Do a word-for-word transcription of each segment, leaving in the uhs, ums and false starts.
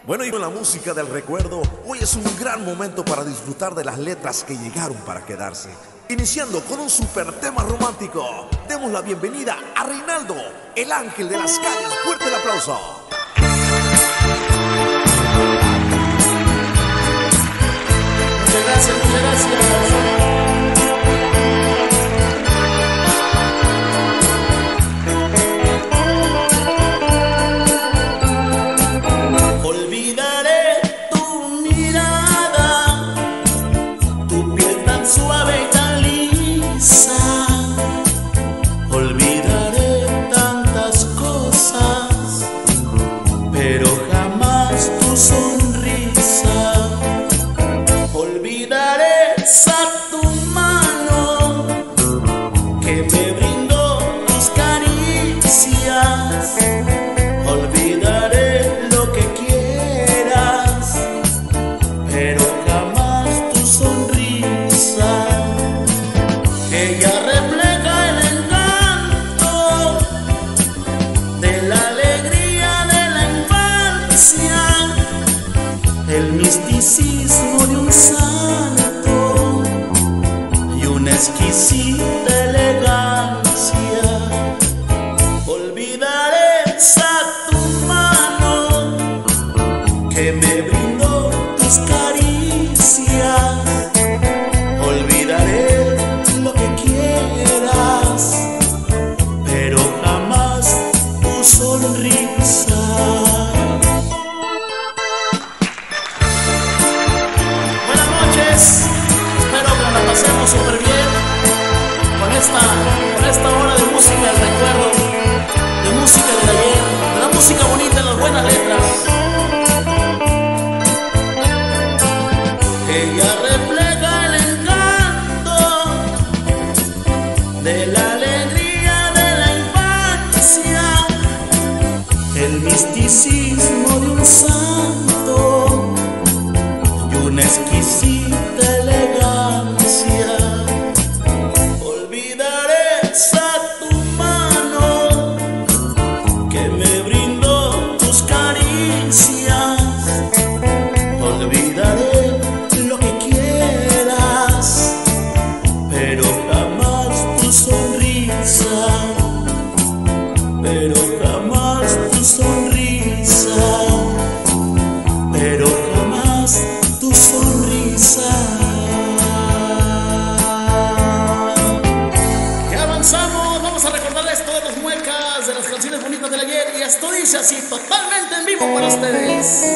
Bueno, y con la música del recuerdo, hoy es un gran momento para disfrutar de las letras que llegaron para quedarse. Iniciando con un super tema romántico, demos la bienvenida a Reinaldo, el ángel de las calles. Fuerte el aplauso. Muchas gracias, muchas gracias. El misticismo de un santo y una exquisita elegancia. Olvidaré esa tu mano que me brindó tus caricias. Olvidaré lo que quieras, pero jamás tu sonrisa. Espero que la pasemos súper bien con esta, con esta hora de música del recuerdo, de música del ayer, de la música bonita, de las buenas letras. Ella refleja el encanto de la alegría de la infancia, el misticismo de un santo y una exquisita elegancia. Olvidaré esa tu mano que me brindó tus caricias. Olvidaré lo que quieras, pero jamás tu sonrisa, pero jamás tu sonrisa, pero jamás tu sonrisa. Ya avanzamos, vamos a recordarles todas las muecas de las canciones bonitas del ayer, y esto dice así, totalmente en vivo para ustedes.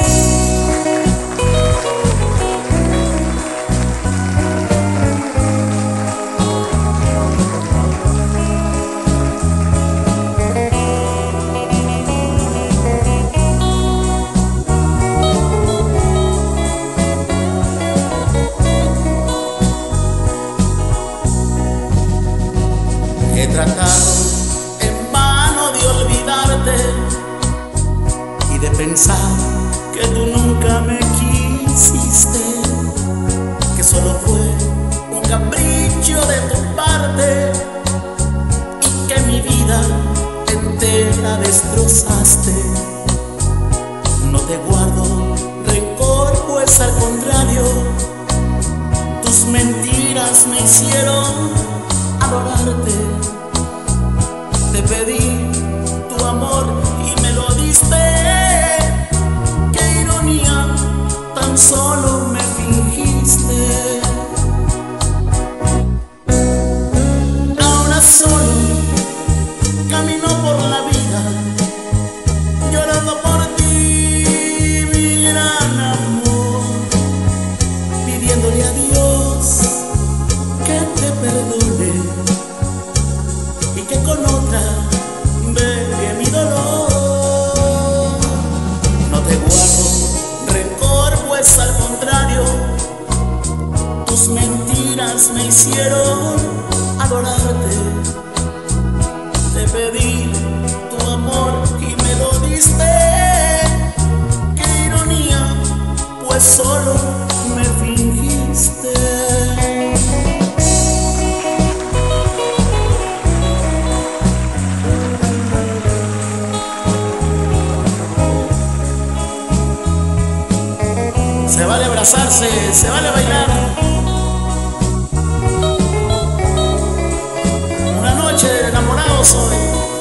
He tratado en vano de olvidarte y de pensar que tú nunca me quisiste, que solo fue un capricho de tu parte y que mi vida entera destrozaste. No te guardo rencor, pues al contrario, tus mentiras me hicieron adorarte. Te pedí tu amor y me lo diste. Qué ironía, tan solo me fingiste. Ahora solo camino por la vida llorando por ti, mi gran amor, pidiéndole a Dios que te perdone Se vale abrazarse, se vale bailar. Una noche de enamorados hoy.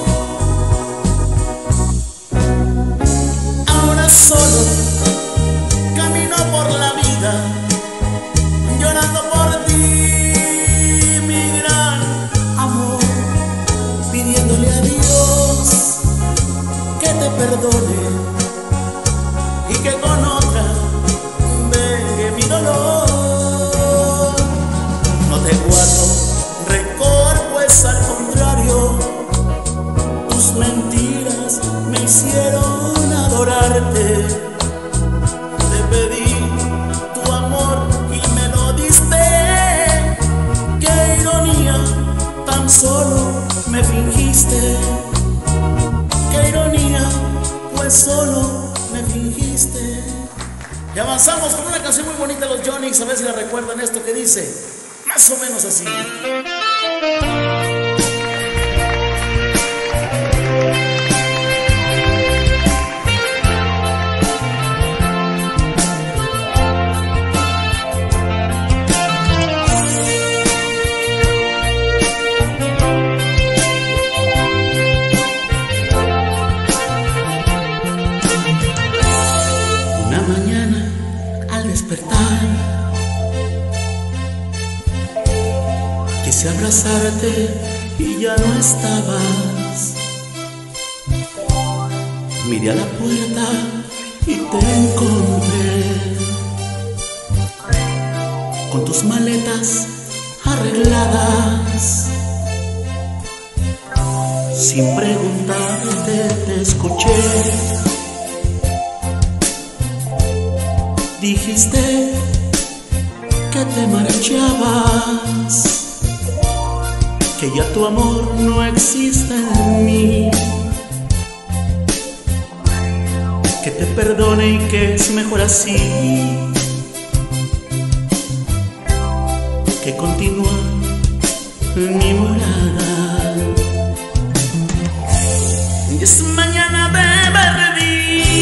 Ahora solo camino por la vida, llorando por ti, mi gran amor, pidiéndole a Dios que te perdone y que con otra vengue mi dolor. No te guardo rencor, pues al contrario, tus mentiras me hicieron adorarte. Te pedí tu amor y me lo diste. Qué ironía, tan solo me fingiste. Qué ironía, pues solo me fingiste. Y avanzamos con una canción muy bonita de los Yonix. A ver si la recuerdan, esto que dice más o menos así. Una mañana al despertar quise abrazarte y ya no estabas. Miré a la puerta y te encontré con tus maletas arregladas. Sin preguntarte te escuché. Dijiste que te marchabas, que ya tu amor no existe en mí, que te perdone y que es mejor así, que continúa mi morada. Y es mañana te perdí.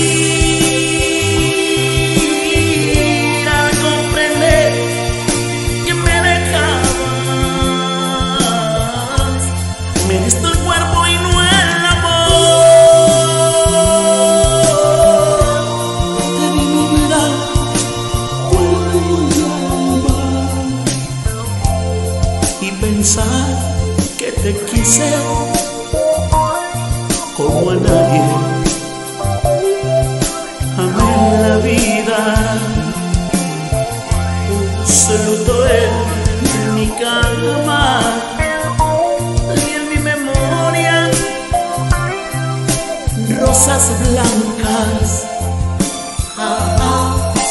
Que te quise como a nadie, amé la vida, puse luto en mi cama y en mi memoria rosas blancas. Ah, ah.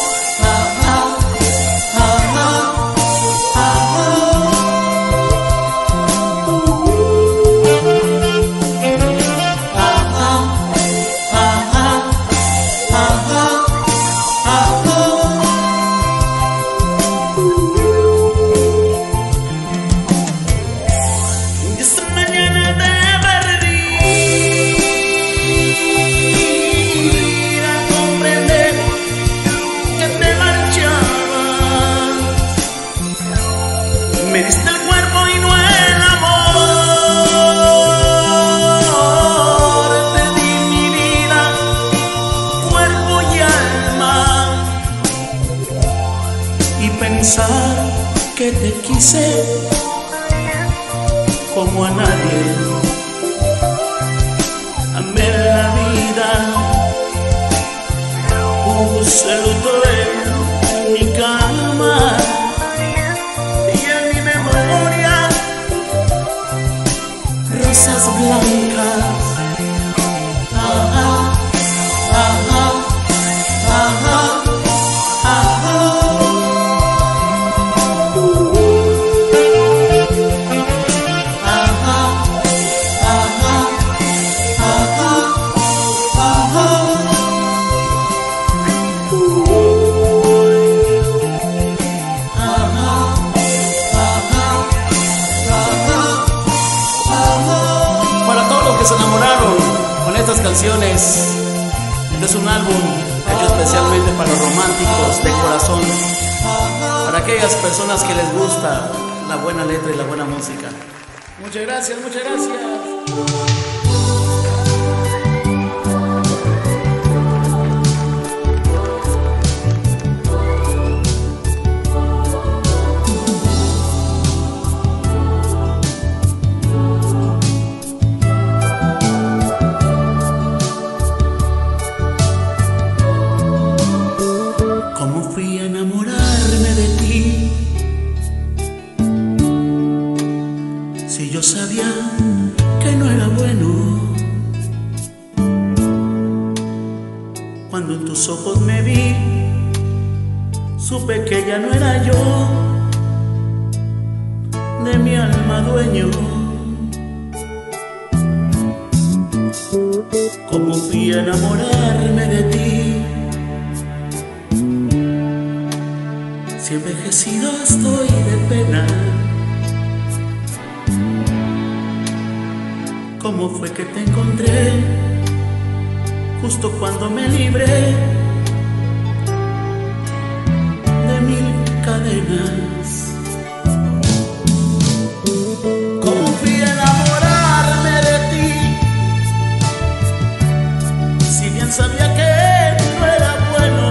Me diste el cuerpo y no el amor. Te di mi vida, cuerpo y alma. Y pensar que te quise como a nadie, amé la vida, puse luto en mi cama. Rosas blancas. Ah, ah, ah, ah, ah, ah, ah. Uh, ah, ah, ah, ah, ah, ah, uh, Para todos álbum hecho especialmente para los románticos de corazón, para aquellas personas que les gusta la buena letra y la buena música. Muchas gracias, muchas gracias. Yo sabía que no era bueno. Cuando en tus ojos me vi, supe que ya no era yo, de mi alma dueño. Cómo fui a enamorarme de ti, si envejecido estoy de pena. ¿Cómo fue que te encontré justo cuando me libré de mil cadenas? ¿Cómo fui a enamorarme de ti, si bien sabía que no era bueno?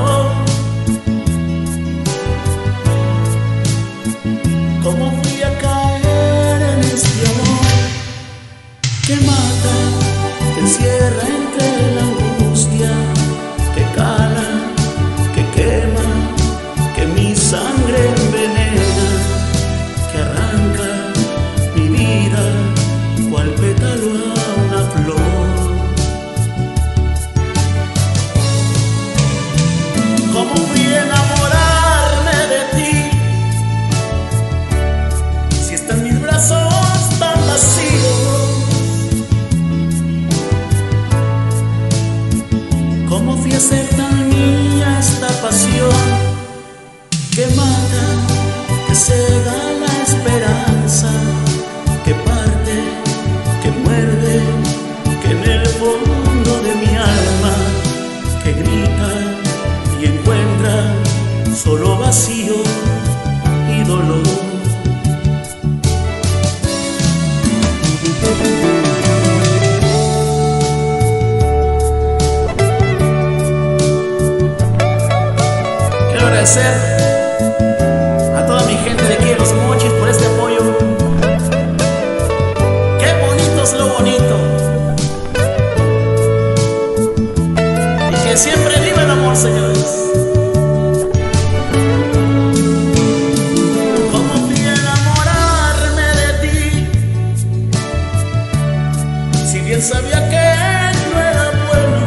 ¿Cómo fui a caer en este amor que mata, que encierra entre la angustia, que cala, que quema, que mi sangre envenena, que arranca mi vida cual pétalo a una flor? ¿Cómo fui a enamorarme de ti, si están mis brazos tan vacíos? ¿Cómo fui a ser tan mía esta pasión que mata, que cega la esperanza, que parte, que muerde, que en el fondo de mi alma, que grita y encuentra solo vacío y dolor? Agradecer a toda mi gente de aquí de Los Mochis por este apoyo. Qué bonito es lo bonito, y que siempre viva el amor, señores. ¿Cómo fui a enamorarme de ti, si bien sabía que no era bueno?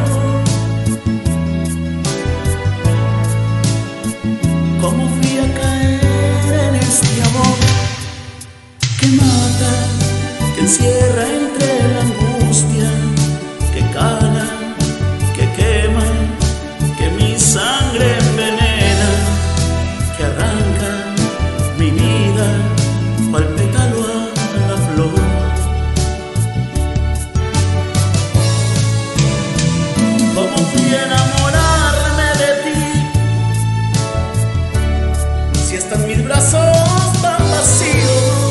¿Cómo fui a caer en este amor que mata, que encierra entre la angustia, que cala, que quema, que mi sangre envenena, que arranca mi vida cual pétalo a la flor? ¿Cómo fui a enamorarme de ti, si están mis brazos tan vacíos?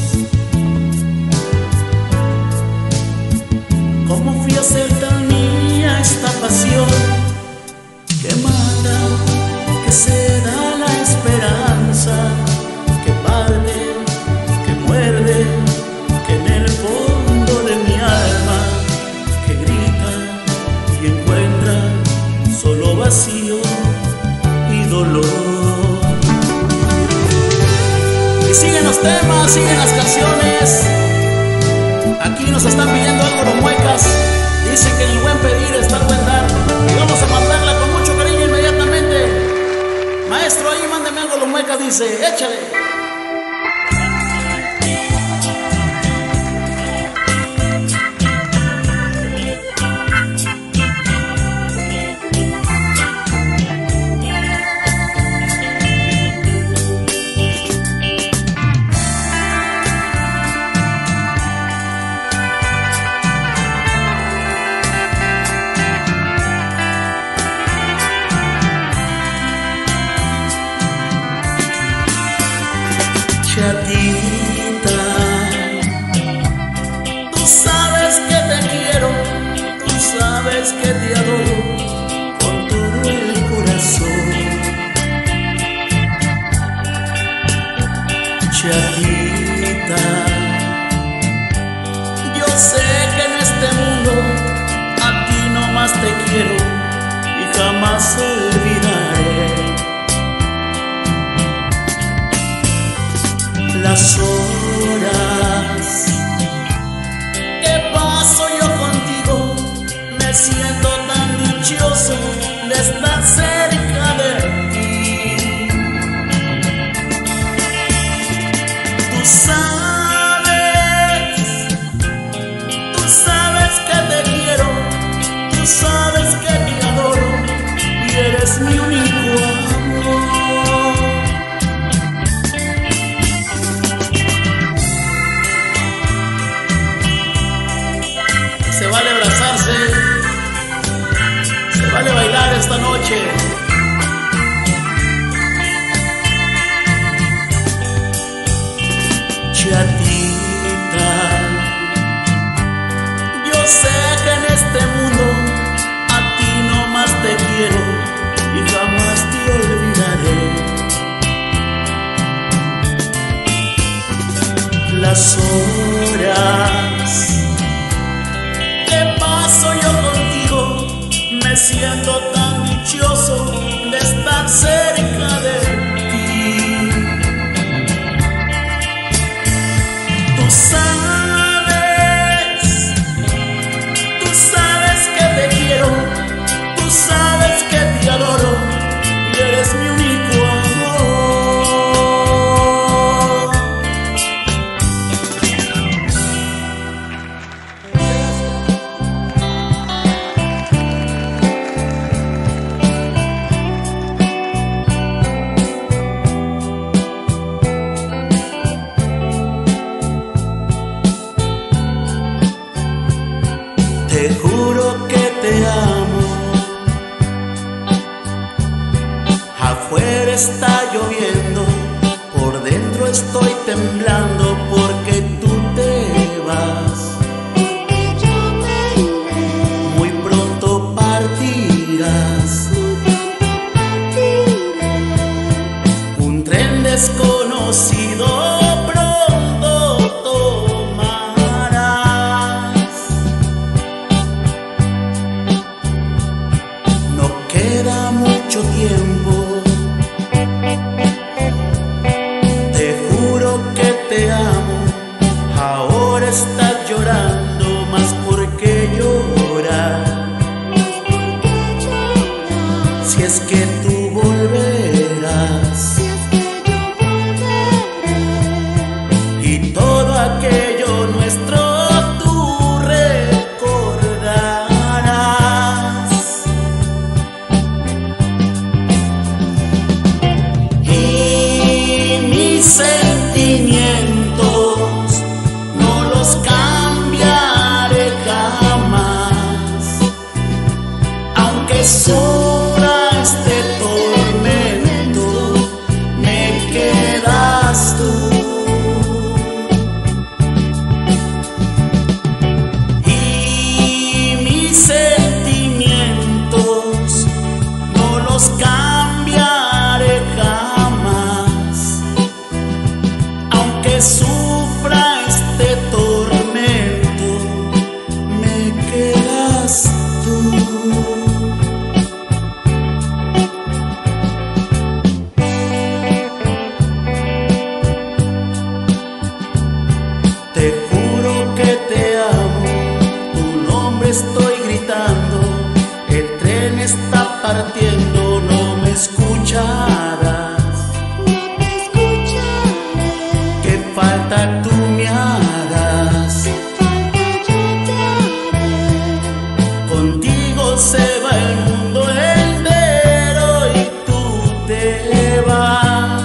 ¿Cómo fui a ser tan mía esta pasión que mata, que se da la esperanza, que parte, que muerde, que en el fondo de mi alma, que grita y encuentra solo vacío y dolor? Y siguen los temas, siguen las canciones. Aquí nos están pidiendo algo los muecas. Dicen que en el buen pedir está el buen dar, y vamos a mandarla con mucho cariño inmediatamente. Maestro, ahí mándeme algo los muecas, dice, échale. jamás olvidaré. Las horas que paso yo contigo, me siento tan dichoso de estar cerca de ti. Tú sabes, tú sabes que te quiero, tú sabes que te adoro y eres mi único amor. Se vale abrazarse, se vale bailar esta noche. Chatita, yo sé que en este mundo a ti nomás te quiero y jamás te olvidaré. Las horas que paso yo contigo, me siento tan dichoso de estar cerca de ti. Tú sabes, tú sabes que te quiero, tú sabes que te adoro y eres mi único amor. Te juro que te amo. Afuera está lloviendo, por dentro estoy temblando porque tú te vas. Porque yo me iré, Muy pronto partirás. muy pronto partiré. Un tren desconocido pronto tomarás. No queda mucho tiempo. Te juro que te amo. Ahora estás llorando, más porque llorar. Porque llorar, Si es que tú volverás. si es que yo volveré. Y todo aquello nuestro tú recordarás. Y mis sentimientos no los cambiaré jamás, aunque sufra este tormento, me quedas tú. Y mis sentimientos no los cambiaré jamás, aunque sufra este tormento, me quedas tú. Te juro que te amo, tu nombre estoy gritando, el tren está partiendo, no me escucharás. No te escucharé, ¿Qué falta tú me harás? qué falta yo te haré. Contigo se va el mundo entero y tú te vas.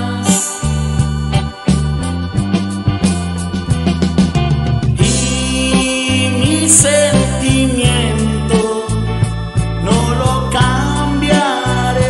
Y mi sentimiento no lo cambiaré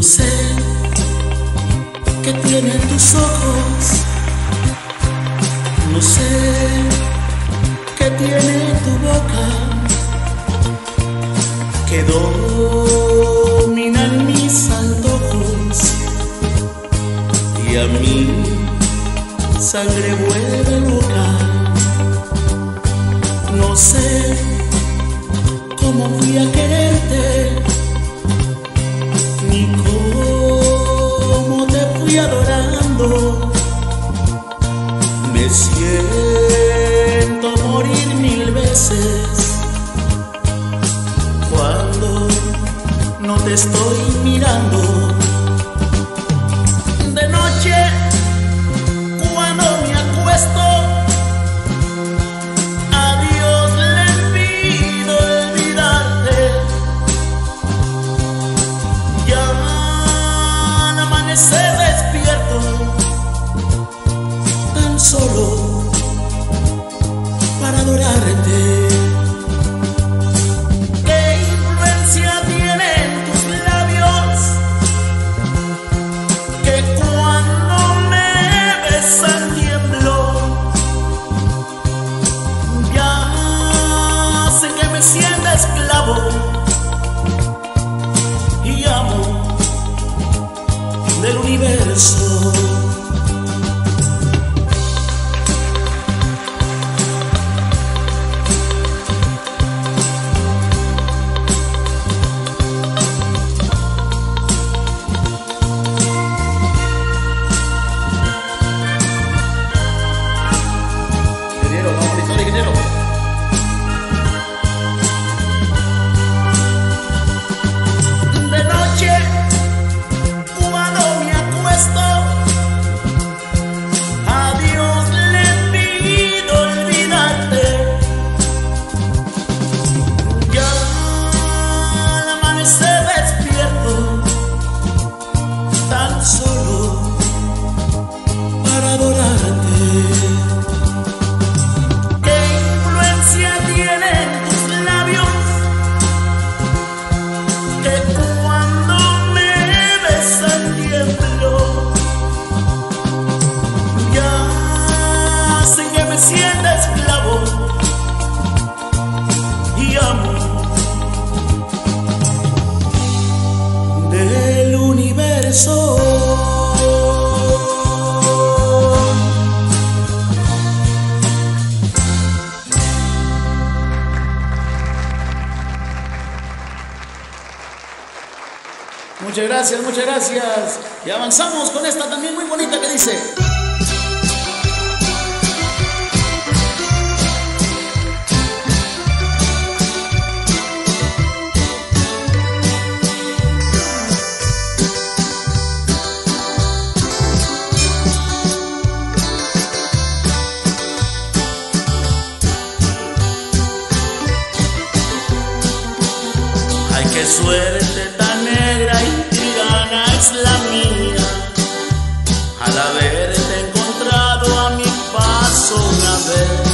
sé qué tienen tus ojos, no sé qué tiene tu boca, que dominan mis antojos y a mí sangre vuelve loca. No sé cómo fui a quererte, ni cómo te fui adorando. Me siento morir mil veces cuando no te estoy mirando. De noche, cuando me acuesto, a Dios le pido olvidarte. Ya al amanecer despierto, tan solo para adorarte. ¿Qué influencia tienen tus labios que cuando me besan tiemblo? Ya sé que me siento esclavo y amo del universo. De noche, cuando me acuesto, a Dios le pido olvidarte. Ya al amanecer despierto, tan solo para adorarte. ¿Qué influencia tienen tus labios que cuando me besan tiemblo? Ya sé que me siento esclavo y amo del universo. Muchas gracias, muchas gracias. Y avanzamos con esta también muy bonita que dice: Ay, qué suerte tan negra y tirana es la mía, al haberte encontrado a mi paso una vez.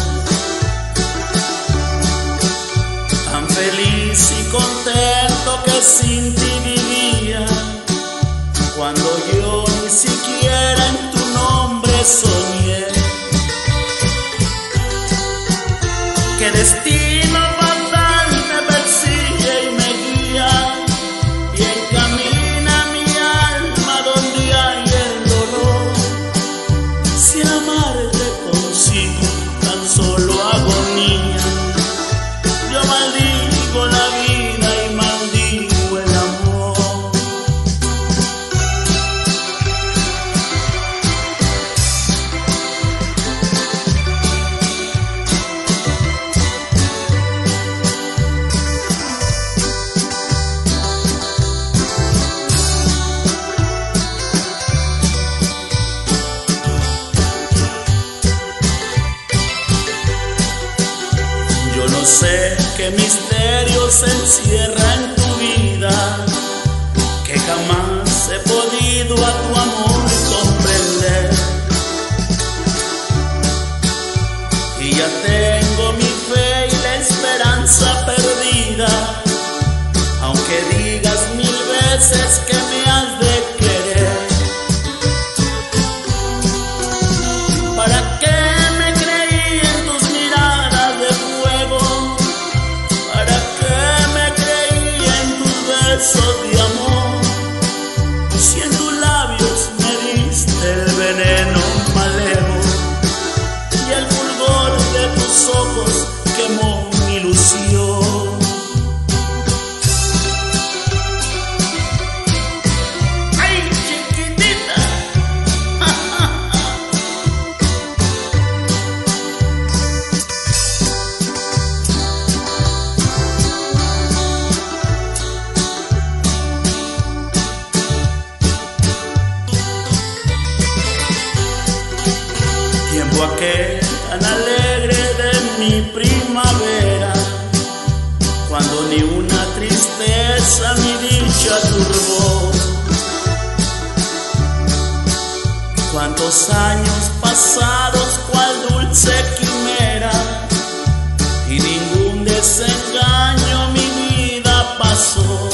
Tan feliz y contento que sin ti vivía, cuando yo ni siquiera en tu nombre soñé. Qué destino fatal me persigue y me guía, y encamina mi alma donde hay el dolor. Si amarte consigo tan solo agonía, yo maldigo la vida y maldigo el amor. Yo no sé qué misterio se encierra en tu vida, que jamás he podido a tu amor comprender. Y ya tengo mi fe y la esperanza perdida, aunque digas mil veces que me has de toque tan alegre de mi primavera, cuando ni una tristeza mi dicha turbó. Cuántos años pasados cual dulce quimera, y ningún desengaño mi vida pasó,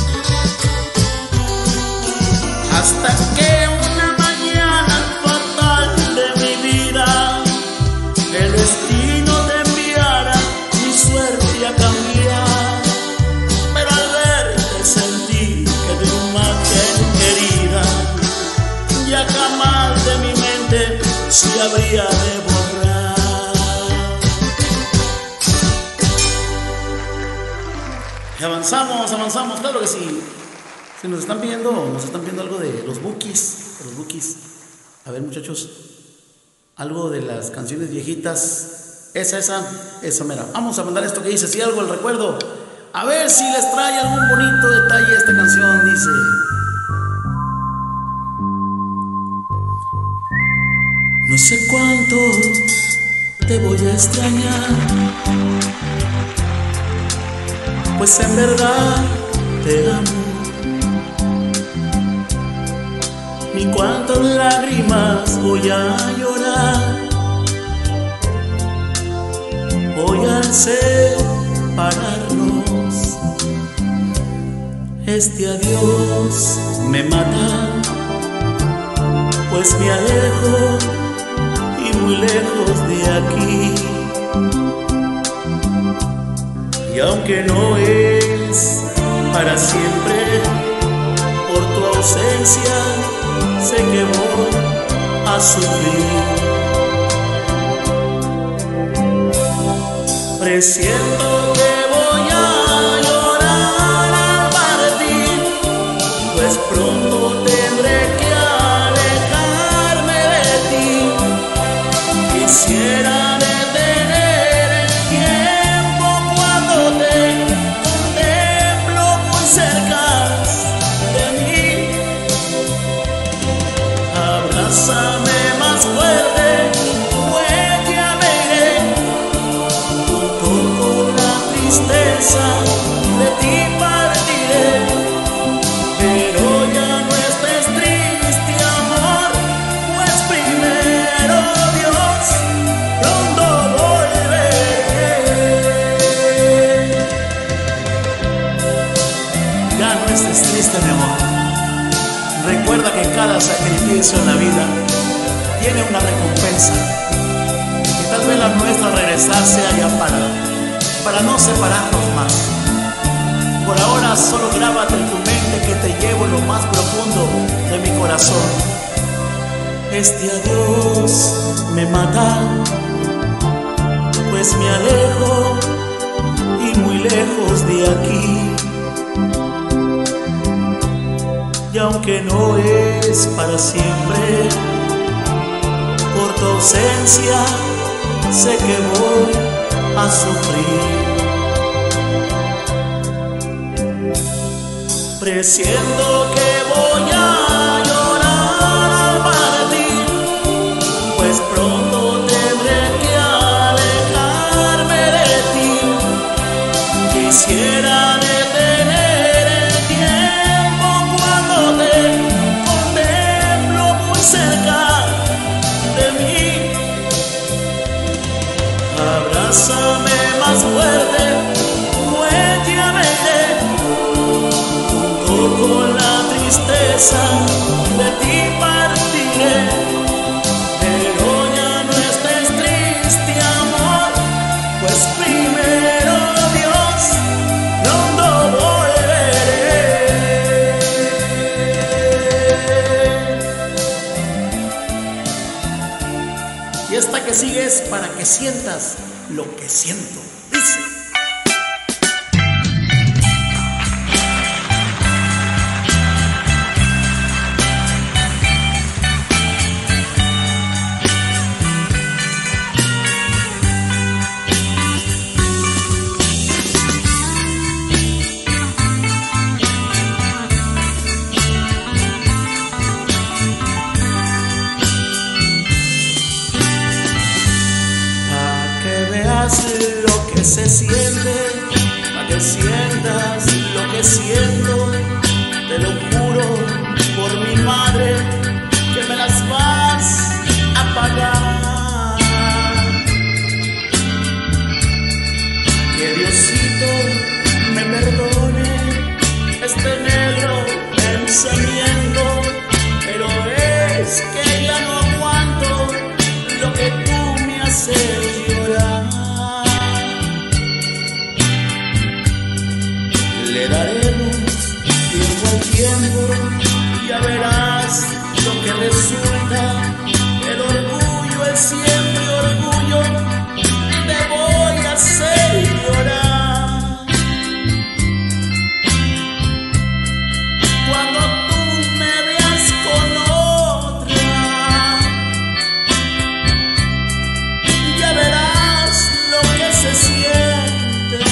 hasta que una mañana fatal de mi vida el destino te enviara mi suerte a cambiar. Pero al verte sentí que de una querida ya jamás de mi mente se habría de borrar. Y avanzamos, avanzamos, claro que sí. Si nos están pidiendo, nos están pidiendo algo de los Bukis, de los Bukis. A ver, muchachos, algo de las canciones viejitas. Esa, esa, esa mera. Vamos a mandar esto que dice, si algo el recuerdo. A ver si les trae algún bonito detalle esta canción. Dice: no sé cuánto te voy a extrañar, pues en verdad te amo. Ni cuántas lágrimas voy a llorar hoy al separarnos. Este adiós me mata, pues me alejo y muy lejos de aquí. Y aunque no es para siempre, por tu ausencia sé que voy a sufrir. Presiento que voy a llorar al partir, pues pronto tendré que alejarme de ti. Quisiera detener el tiempo cuando te contemplo muy cerca de mí. Abrázame más fuerte, pues ya me iré, junto con la tristeza de ti partiré. Pero ya no estés triste, amor, pues primero Dios, pronto volveré. Ya no estés triste, mi amor. Recuerda que cada sacrificio en la vida tiene una recompensa, que tal vez la nuestra regresar sea ya para, para no separarnos más. Por ahora solo grábate en tu mente que te llevo en lo más profundo de mi corazón. Este adiós me mata, pues me alejo y muy lejos de aquí. Y aunque no es para siempre, por tu ausencia sé que voy a sufrir. Presiento que voy a llorar al partir, pues pronto tendré que alejarme de ti. Quisiera detener el tiempo cuando te contemplo muy cerca de mí. Abrázame más fuerte, pues ya me iré, junto con la tristeza de ti partiré. Pero ya no estés triste, amor, pues primero Dios, pronto volveré. Y esta que sigue es para que sientas lo que siento. Dice: siente, para que sientas lo que siento. Te lo juro por mi madre que me las vas a pagar. Que Diosito me perdone este negro pensamiento, pero es que ya no aguanto lo que tú me haces llorar. Le daremos tiempo al tiempo, ya verás lo que resulta. El orgullo es siempre orgullo, te voy a hacer llorar. Cuando tú me veas con otra, ya verás lo que se siente.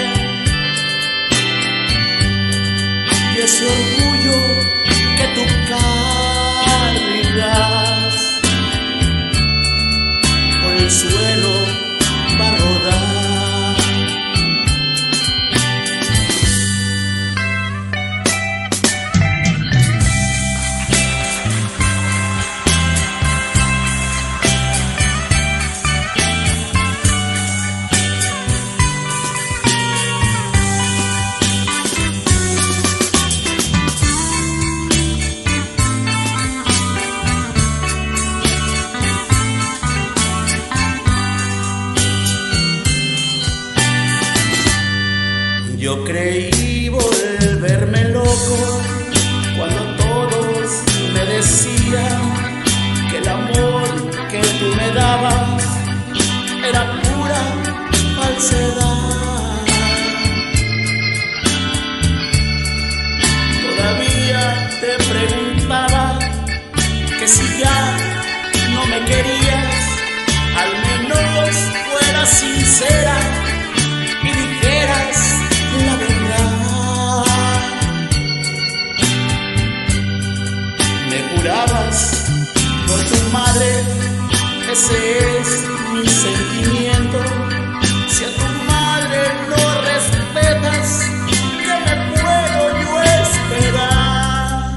Y ese orgullo que tú cargas por el suelo va a rodar. Yo creí volverme loco cuando todos me decían que el amor que tú me dabas era pura falsedad. Todavía te preguntaba que si ya no me querías, al menos fueras sincera y dijeras la verdad. Me jurabas por tu madre, ese es mi sentimiento. Si a tu madre no respetas, ¿qué me puedo yo esperar?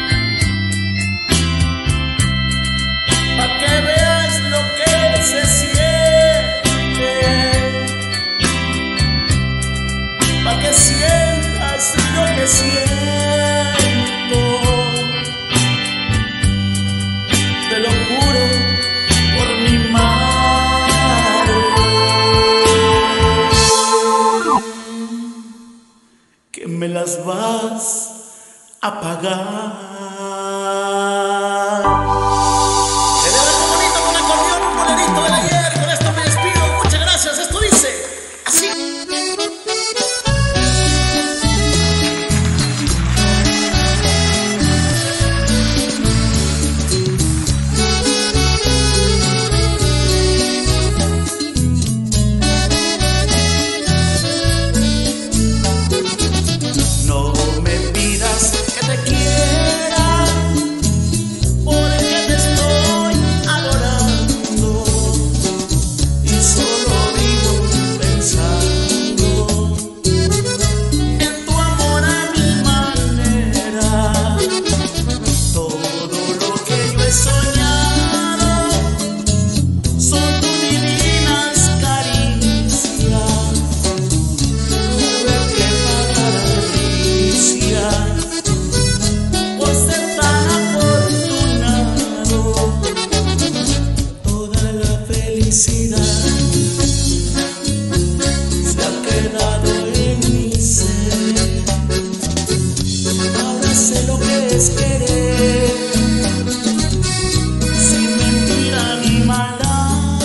Pa' que veas lo que se siente, pa' que sientas lo que siento. Te lo juro por mi madre que me las vas a pagar. Te veo algo bonito con acordeón, un bolerito del ayer. Y con esto me despido. Muchas gracias. Esto dice así. No me pidas que te quiera, porque te estoy adorando y solo vivo pensando en tu amor a mi manera. Todo lo que yo he soñado son tus divinas caricias. Tuve que pagar delicia por ser tan afortunado. Toda la felicidad se ha quedado en mi ser. Ahora sé lo que es querer, sin mentira ni maldad.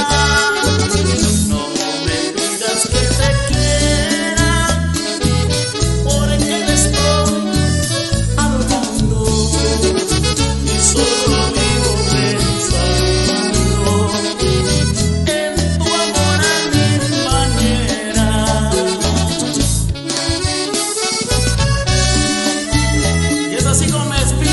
No me pidas que te quiera, porque te estoy adorando y solo vivo pensando en tu amor a mi manera. Y es así como me despido.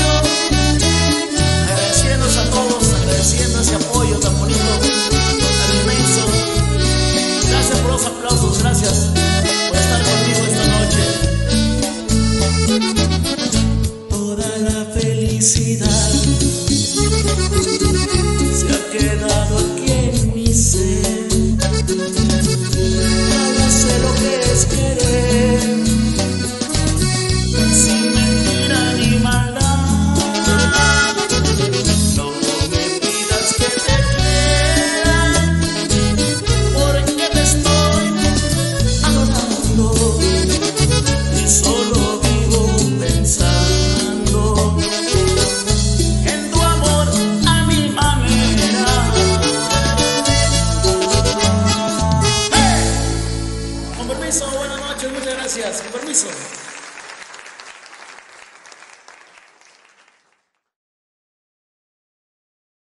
permiso, buenas noches, muchas gracias. Con permiso.